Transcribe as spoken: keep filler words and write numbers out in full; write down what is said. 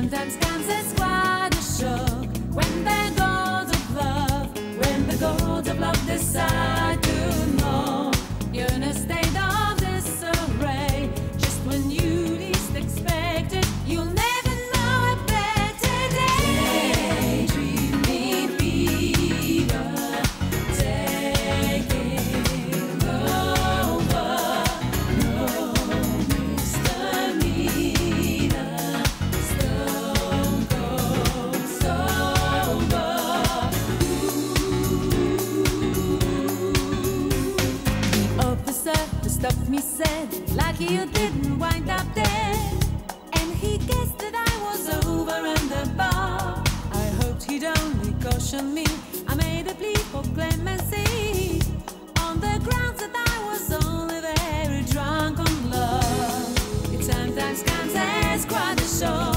sometimes comes as quite a shock when the gods of love, when the gods of love decide to know you're in a state of disarray. Just when you least expect it, you'll never know a better day. Daydreaming fever, taking over. No misdemeanor, stone cold sober. The officer who stopped me said, lucky you didn't wind up dead. And he guessed that I was over in the bar. I hoped he'd only caution me. I made a plea for clemency on the grounds that I was only very drunk on love. It sometimes comes as quite a shock